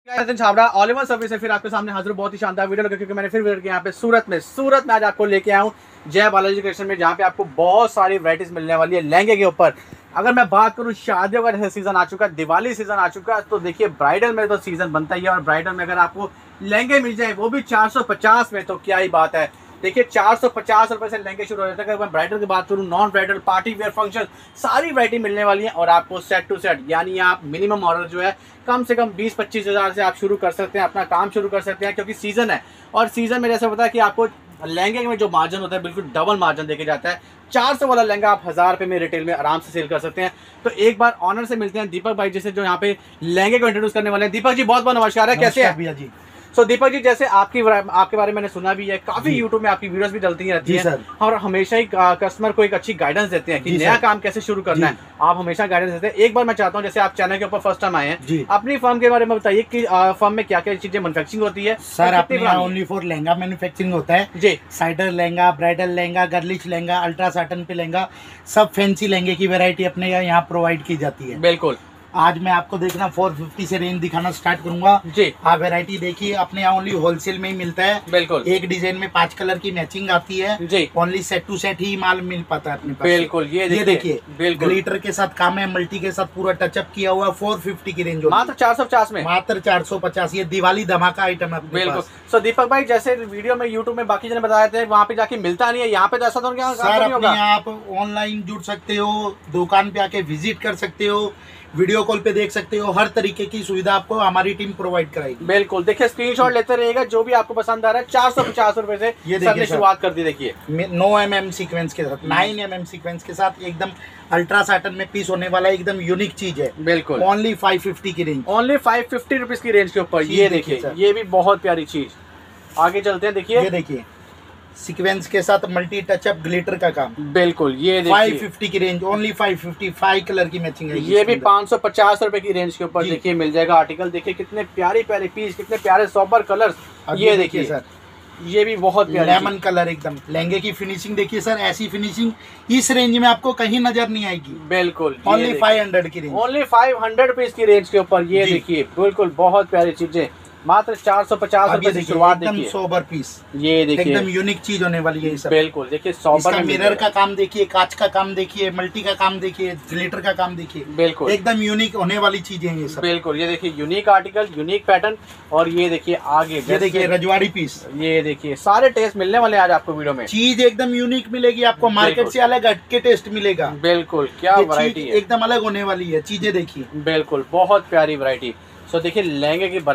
Chhabra all over service है फिर आपके सामने हाजिर बहुत ही शानदार वीडियो लगा, क्योंकि मैंने फिर वीडियो यहाँ पे सूरत में आज आपको लेके आया हूँ जय बालाजी कलेक्शन में, जहाँ पे आपको बहुत सारी वैराइटीज मिलने वाली है लहंगे के ऊपर। अगर मैं बात करूँ शादियों का जैसे सीजन आ चुका है, दिवाली सीजन आ चुका है, तो देखिए ब्राइडल में तो सीजन बनता ही है, और ब्राइडल में अगर आपको लहंगे मिल जाए वो भी 450 में, तो क्या ही बात है। देखिए 450 रुपए से लहंगे शुरू हो जाते हैं। अगर मैं ब्राइडल की बात करूँ, non bridal, party wear, function, सारी वैरायटी मिलने वाली है, और आपको सेट टू सेट, यानी आप मिनिमम ऑर्डर जो है कम से कम 20-25 हज़ार से आप शुरू कर सकते हैं, अपना काम शुरू कर सकते हैं, क्योंकि सीजन है। और सीजन में जैसे पता है कि आपको लहंगे में जो मार्जिन होता है बिल्कुल डबल मार्जिन देके जाता है। 400 वाला लहंगा आप 1000 रुपये में रिटेल में आराम से सेल कर सकते हैं। तो एक बार ऑनर से मिलते हैं दीपक भाई जैसे, जो यहाँ पे लहंगे को इंट्रोड्यूस करने वाले हैं। दीपक जी बहुत बहुत नमस्कार है, कैसे हैं भैया जी? सो दीपक जी, जैसे आपके बारे में मैंने सुना भी है, काफी यूट्यूब में आपकी वीडियोस भी डलती रहती हैं, और हमेशा ही कस्टमर को एक अच्छी गाइडेंस देते हैं कि नया काम कैसे शुरू करना है। आप हमेशा गाइडेंस देते हैं। एक बार मैं चाहता हूं, जैसे आप चैनल के ऊपर फर्स्ट टाइम आए हैं, अपनी फर्म के बारे में बताइए कि फर्म में क्या क्या चीजें मैन्युफैक्चरिंग होती है। सर अपने यहाँ ओनली फॉर लहंगा मैन्युफैक्चरिंग होता है जी। साइडर lehenga, bridal lehenga, girlish lehenga, ultra satin पे लहंगा, सब फैंसी लहंगे की वैरायटी अपने यहाँ प्रोवाइड की जाती है। बिल्कुल। आज मैं आपको देखना 450 से रेंज दिखाना स्टार्ट करूंगा जी। आप वैरायटी देखिए, अपने यहाँ ओनली होलसेल में ही मिलता है। बिल्कुल। एक डिजाइन में 5 कलर की मैचिंग आती है जी। ओनली सेट टू सेट ही माल मिल पाता है अपने पास। बिल्कुल। ये देखिए ग्लिटर के साथ काम है, मल्टी के साथ पूरा टचअप किया हुआ। 450 की रेंज मात्र 450 में, मात्र 450। ये दिवाली धमाका आइटम है। बिल्कुल। सो दीपक भाई, जैसे वीडियो में यूट्यूब में बाकी जने बताए थे वहाँ पे जाके मिलता नहीं है, यहाँ पे ऐसा तो नहीं होगा? आप ऑनलाइन जुड़ सकते हो, दुकान पे आके विजिट कर सकते हो, वीडियो कॉल पे देख सकते हो, हर तरीके की सुविधा आपको हमारी टीम प्रोवाइड कराएगी। बिल्कुल। देखिए स्क्रीनशॉट लेते रहेगा, जो भी आपको पसंद आ रहा है। 450 रुपए से ये देखिए शुरुआत कर दी। देखिए 9 mm सीक्वेंस के साथ, 9 mm सीक्वेंस के साथ एकदम अल्ट्रा साटन में पीस होने वाला एकदम यूनिक चीज है। बिल्कुल। ओनली 550 की रेंज, ओनली 550 रुपीज की रेंज के ऊपर। ये देखिए, ये भी बहुत प्यारी चीज। आगे चलते हैं। देखिए ये देखिए सीक्वेंस के साथ मल्टी टचअप ग्लिटर का काम। बिल्कुल। ये देखिए 550 की रेंज, ओनली 550। 5 कलर की मैचिंग है। ये भी 550 रुपए की रेंज के ऊपर देखिए मिल जाएगा आर्टिकल। देखिए कितने प्यारे प्यारे पीस, कितने प्यारे सोबर कलर्स। ये देखिए सर, ये भी बहुत प्यारा लेमन कलर एकदम। लहंगे की फिनिशिंग देखिए सर, ऐसी फिनिशिंग इस रेंज में आपको कहीं नजर नहीं आएगी। बिल्कुल। ओनली 500 की रेंज, ओनली 500 रुपीज की रेंज के ऊपर। ये देखिए बिल्कुल बहुत प्यारी चीजें, मात्र 450 रुपए से शुरुआत। एकदम सोबर पीस, ये देखिए एकदम यूनिक चीज होने वाली है सब। बिल्कुल। देखिए सोबर में मिरर का काम देखिए, कांच का काम देखिए, मल्टी का काम देखिए, ग्लिटर का काम देखिए। बिल्कुल एकदम यूनिक होने वाली चीजें ये सब। बिल्कुल। ये देखिए यूनिक आर्टिकल, यूनिक पैटर्न। और ये देखिए आगे, ये देखिए रजवाड़ी पीस। ये देखिए सारे टेस्ट मिलने वाले आज आपको वीडियो में। चीज एकदम यूनिक मिलेगी आपको, मार्केट से अलग हटके टेस्ट मिलेगा। बिल्कुल। क्या वैरायटी है, एकदम अलग होने वाली है चीजें देखिए। बिल्कुल बहुत प्यारी वैरायटी। सो देखिए लहंगे की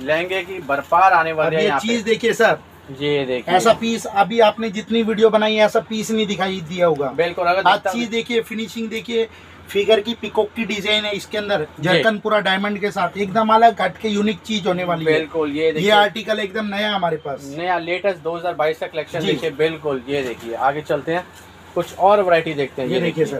बरपार आने वाली है यहाँ चीज देखिए सर। ये देखिए ऐसा पीस अभी आपने जितनी वीडियो बनाई है ऐसा पीस नहीं दिखाई दिया होगा। बिल्कुल। आज चीज देखिए, फिनिशिंग देखिए, फिगर की पिकॉक की डिजाइन है इसके अंदर, जरकन पूरा डायमंड के साथ, एकदम अलग हट के यूनिक चीज होने वाली है। बिल्कुल। ये आर्टिकल एकदम नया हमारे पास, नया लेटेस्ट 2022 का कलेक्शन देखिए। बिल्कुल। ये देखिए आगे चलते हैं, कुछ और वैरायटी देखते हैं। ये देखिए सर,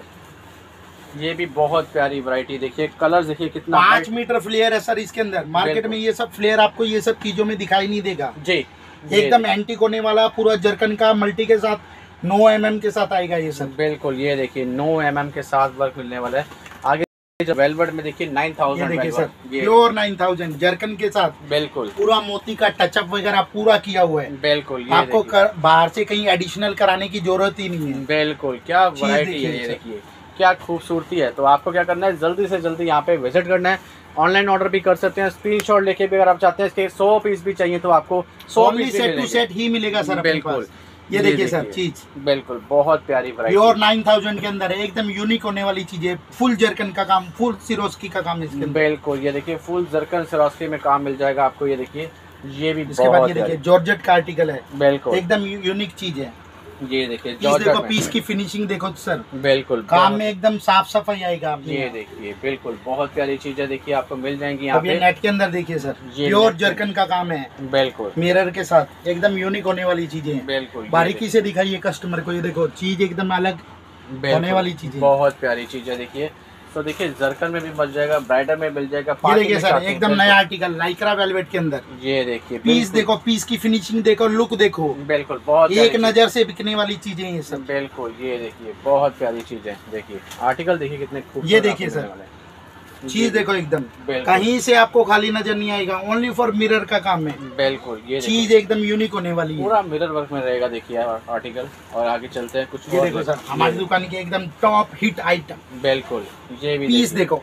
ये भी बहुत प्यारी वैरायटी। देखिए कलर देखिए कितना, 5 मीटर फ्लेयर है सर इसके अंदर। मार्केट में ये सब फ्लेयर आपको ये सब चीजों में दिखाई नहीं देगा जी। एकदम एंटीक होने वाला, पूरा जरकन का मल्टी के साथ 9 mm के साथ आएगा ये सब। बिल्कुल। ये देखिए 9 mm के साथ वर्क मिलने वाला है। आगे वेलवेट में देखिए 9000 देखिए सर, प्योर 9000 जरकन के साथ। बिल्कुल। पूरा मोती का टचअप वगैरह पूरा किया हुआ है। बिल्कुल। आपको बाहर से कहीं एडिशनल कराने की जरूरत ही नहीं है। बिल्कुल। क्या वैरायटी है, ये देखिए क्या खूबसूरती है। तो आपको क्या करना है, जल्दी से जल्दी यहाँ पे विजिट करना है। ऑनलाइन ऑर्डर भी कर सकते हैं, स्क्रीनशॉट लेके भी अगर आप चाहते हैं। इसके 100 पीस भी चाहिए तो आपको 100 पीस सेट टू सेट ही मिलेगा सर। बिल्कुल। ये देखिए सर चीज, बिल्कुल बहुत प्यारी वैरायटी। प्योर 9000 के अंदर है, एकदम यूनिक होने वाली चीजें। फुल जरकन का काम, फुल सिरोस्की का काम इसके अंदर। बिल्कुल। ये देखिए फुल जरकन सिरोस्की में काम मिल जाएगा आपको। ये देखिए ये भी इसके बाद ये देखिए जॉर्जेट का आर्टिकल है। बिल्कुल। एकदम यूनिक चीज है। ये देखिए देखो पीस की फिनिशिंग देखो सर। बिल्कुल। काम में एकदम साफ सफाई आएगा आपने। ये देखिए बिल्कुल बहुत प्यारी चीजें देखिए आपको मिल जाएंगी यहाँ पे। नेट के अंदर देखिए सर, प्योर जरकन का काम है। बिल्कुल। मिरर के साथ एकदम यूनिक होने वाली चीजें हैं। बिल्कुल। बारीकी से दिखाइए कस्टमर को। ये देखो चीज एकदम अलग होने वाली चीजें, बहुत प्यारी चीजें देखिए। तो देखिए जरकन में भी मिल जाएगा, ब्राइडल में मिल जाएगा। ये देखिए सर एकदम नया आर्टिकल लाइक्रा वेलवेट के अंदर। ये देखिए पीस देखो, पीस की फिनिशिंग देखो, लुक देखो। बिल्कुल बहुत एक नजर से बिकने वाली चीजें ये सब। बिल्कुल। ये देखिए बहुत प्यारी चीजें देखिए, आर्टिकल देखिए कितने खूबसूरत। ये देखिए सर, चीज देखो एकदम कहीं से आपको खाली नजर नहीं आएगा, ओनली फॉर मिरर का काम है। बिल्कुल, ये चीज एकदम यूनिक होने वाली है, पूरा मिरर वर्क में रहेगा। देखिए आर्टिकल, और आगे चलते हैं कुछ ये देखो सर हमारी दुकान के एकदम टॉप हिट आइटम। बिल्कुल, ये भी पीस देखो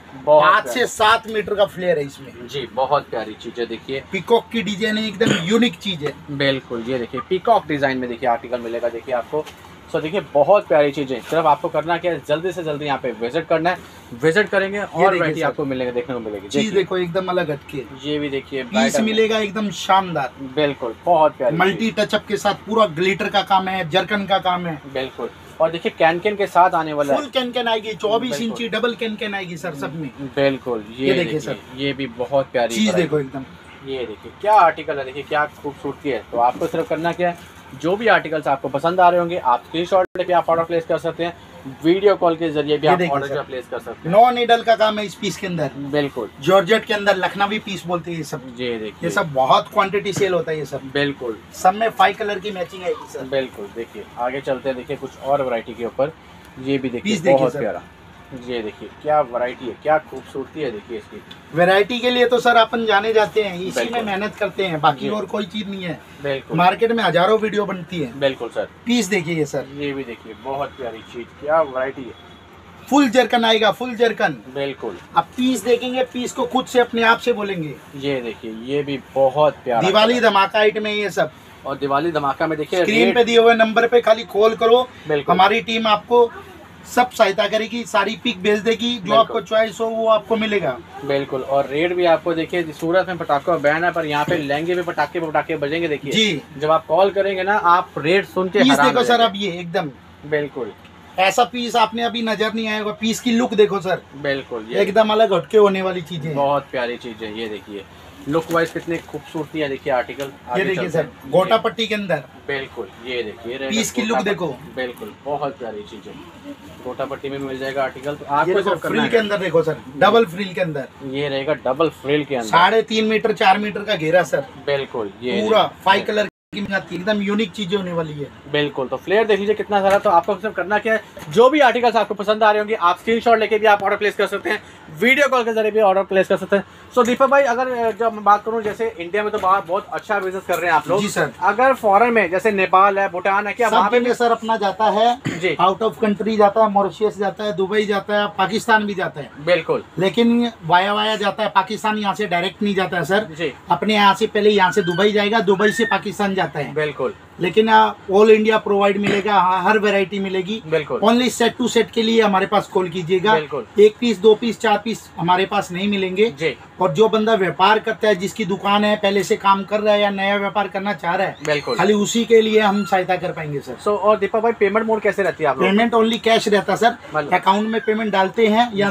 5 से 7 मीटर का फ्लेयर है इसमें जी, बहुत प्यारी चीज है। देखिए पीकॉक की डिजाइन है, एकदम यूनिक चीज है। बिल्कुल, ये देखिए पीकॉक डिजाइन में देखिए आर्टिकल मिलेगा देखिए आपको। सो देखिए बहुत प्यारी चीजें, सिर्फ आपको करना क्या है, जल्दी से जल्दी यहाँ पे विजिट करना है। विजिट करेंगे और वैरायटी आपको मिलेगा, देखने को मिलेगी। चीज देखो एकदम अलग हटके, ये भी देखिए पीस मिलेगा एकदम शानदार। बिल्कुल, बहुत प्यारी मल्टी टचअप के साथ, पूरा ग्लिटर का काम है, जरकन का काम है। बिल्कुल, और देखिए कैन के साथ आने वाला फुल कैन आएगी, 24 इंची डबल कैन आएगी सर सब में। बिल्कुल, ये देखिए सर, ये भी बहुत प्यारी चीज देखो एकदम। ये देखिए क्या आर्टिकल है, देखिए क्या खूबसूरती है। तो आपको सिर्फ करना क्या है, जो भी आर्टिकल्स आपको पसंद आ रहे होंगे आप स्क्रीनशॉट लेके आप ऑर्डर प्लेस कर सकते हैं, वीडियो कॉल के जरिए भी आप ऑर्डर प्लेस कर सकते हैं। 9 नीडल का काम है इस पीस के अंदर। बिल्कुल, जॉर्जेट के अंदर लखनवी पीस बोलते हैं ये सब। ये देखिए ये सब बहुत क्वांटिटी सेल होता है ये सब। बिल्कुल, सब में 5 कलर की मैचिंग है सर। बिल्कुल, देखिए आगे चलते हैं, देखिए कुछ और वैरायटी के ऊपर। ये भी देखिए बहुत प्यारा, ये देखिए क्या वैरायटी है, क्या खूबसूरती है। देखिए इसकी वैरायटी के लिए तो सर अपन जाने जाते हैं, इसी में मेहनत करते हैं, बाकी और कोई चीज नहीं है। बिल्कुल, मार्केट में हजारों वीडियो बनती है। बिल्कुल सर, पीस देखिए सर, ये भी देखिए बहुत प्यारी चीज, क्या वैरायटी है। फुल जरकन आएगा, फुल जरकन। बिल्कुल, अब पीस देखेंगे, पीस को खुद से अपने आप से बोलेंगे। ये देखिए ये भी बहुत प्यारा, दिवाली धमाका आइटम है ये सब। और दिवाली धमाका में देखिए स्क्रीन पे दिए हुए नंबर पे खाली कॉल करो, हमारी टीम आपको सब सहायता करेगी, सारी पिक भेज देगी, जो आपको चॉइस हो वो आपको मिलेगा। बिल्कुल, और रेट भी आपको देखिए, सूरत में पटाखा बैन है पर यहाँ पे लहंगे में पटाखे बजेंगे। देखिए जी, जब आप कॉल करेंगे ना, आप रेट सुन के पीस देखो सर, अब ये एकदम बिल्कुल ऐसा पीस आपने अभी नजर नहीं आएगा। पीस की लुक देखो सर, बिल्कुल एकदम अलग हटके होने वाली चीजें, बहुत प्यारी चीज है। ये देखिए लुक वाइज कितनी खूबसूरती है। देखिए आर्टिकल, ये देखिए सर गोटा पट्टी के अंदर। बिल्कुल, ये देखिए पीस की लुक देखो, बिल्कुल बहुत प्यारी चीज है। गोटा पट्टी में मिल जाएगा आर्टिकल। तो आपको फ्रिल के अंदर देखो सर, डबल फ्रिल के अंदर ये रहेगा, डबल फ्रिल के अंदर 3.5 मीटर 4 मीटर का घेरा सर। बिल्कुल, ये पूरा 5 कलर की एकदम यूनिक चीजें होने वाली है। बिल्कुल, तो फ्लेयर देख लीजिए कितना सारा। तो आपको सिर्फ करना क्या है, जो भी आर्टिकल्स आपको पसंद आ रहे होंगे आप स्क्रीनशॉट लेके भी आप ऑर्डर प्लेस कर सकते हैं, वीडियो कॉल के जरिए भी ऑर्डर प्लेस कर सकते हैं। सो दीपक भाई, अगर जब मैं बात करूं, जैसे इंडिया में तो बहुत अच्छा बिजनेस कर रहे हैं आप लोग जी सर, अगर फॉरेन में जैसे नेपाल है, भूटान है, क्या वहाँ पे सर अपना जाता है जी, आउट ऑफ कंट्री जाता है, मॉरिशस जाता है, दुबई जाता है, पाकिस्तान भी जाता है। बिल्कुल, लेकिन वाया जाता है, पाकिस्तान यहाँ से डायरेक्ट नहीं जाता है सर जी, अपने यहाँ से पहले यहाँ से दुबई जाएगा, दुबई से पाकिस्तान जाता है। बिल्कुल, लेकिन ऑल इंडिया प्रोवाइड मिलेगा, हर वैरायटी मिलेगी। बिल्कुल, ओनली सेट टू सेट के लिए हमारे पास कॉल कीजिएगा। 1 पीस 2 पीस 4 पीस हमारे पास नहीं मिलेंगे जी। और जो बंदा व्यापार करता है, जिसकी दुकान है, पहले से काम कर रहा है या नया व्यापार करना चाह रहा है, बिल्कुल खाली उसी के लिए हम सहायता कर पाएंगे सर। सो और दीपक भाई, पेमेंट मोड कैसे रहती है आप लोग? पेमेंट ओनली कैश रहता है सर, अकाउंट में पेमेंट डालते हैं या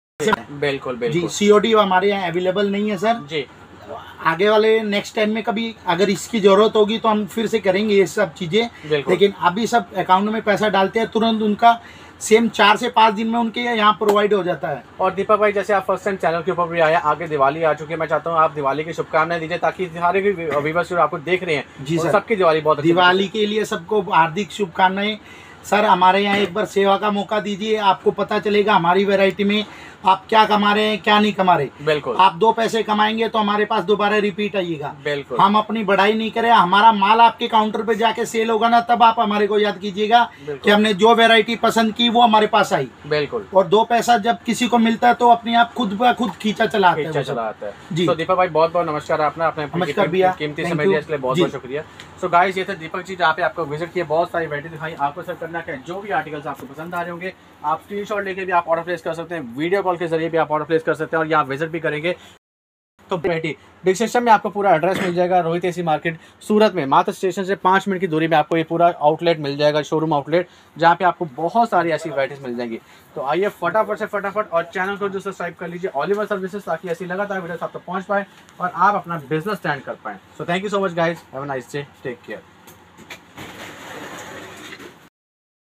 बिल्कुल जी। COD हमारे यहाँ अवेलेबल नहीं है सर जी। आगे वाले नेक्स्ट टाइम में कभी अगर इसकी जरूरत होगी तो हम फिर से करेंगे ये सब चीजें, लेकिन अभी सब अकाउंट में पैसा डालते हैं, तुरंत उनका सेम 4 से 5 दिन में उनके यहाँ प्रोवाइड हो जाता है। और दीपक भाई, जैसे आप फर्स्ट टाइम चैनल के ऊपर भी आया, आगे दिवाली आ चुकी है, मैं चाहता हूँ आप दिवाली की शुभकामनाएं दीजिए, ताकि सारे भी व्यूअर्स जो आपको देख रहे हैं जी सर, सबकी दिवाली बहुत दिवाली के लिए सबको हार्दिक शुभकामनाएं सर। हमारे यहाँ एक बार सेवा का मौका दीजिए, आपको पता चलेगा हमारी वैरायटी में आप क्या कमा रहे हैं, क्या नहीं कमा रहे। बिल्कुल, आप 2 पैसे कमाएंगे तो हमारे पास दोबारा रिपीट आइएगा। बिल्कुल, हम अपनी बढ़ाई नहीं करें, हमारा माल आपके काउंटर पे जाके सेल होगा ना, तब आप हमारे को याद कीजिएगा कि हमने जो वैरायटी पसंद की वो हमारे पास आई। बिल्कुल, और 2 पैसा जब किसी को मिलता है तो अपने आप खुद ब खुद खींचा चला आता है जी। तो दीपक भाई, बहुत बहुत नमस्कार, आपने अपने कीमती समय दिया, इसलिए बहुत बहुत शुक्रिया। सो गाइस, ये थे दीपक जी, जहाँ पे आपको विजिट किया, बहुत सारी वैरायटी दिखाई। आपको सर करना क्या है, जो भी आर्टिकल्स आपको पसंद आ रहे होंगे आप स्क्रीनशॉट लेके भी आप ऑर्डर प्लेस कर सकते हैं, वीडियो कॉल के जरिए भी आप ऑर्डर प्लेस कर सकते हैं, और यहाँ विजिट भी करेंगे तो बैठी डिस्क्रिप्शन में आपको पूरा एड्रेस मिल जाएगा। रोहित एसी मार्केट सूरत में, मात्र स्टेशन से 5 मिनट की दूरी में आपको ये पूरा आउटलेट मिल जाएगा, शोरूम आउटलेट, जहाँ पे आपको बहुत सारी ऐसी वैराइटीज मिल जाएंगी। तो आइए फटाफट और चैनल को जो सब्सक्राइब कर लीजिए, ऑलिवर सर्विसेज, ताकि ऐसी लगातार वीडियोस आप तक पहुँच पाए और आप अपना बिजनेस स्टैंड कर पाएँ। So thank you so much guys, have a nice day, take care.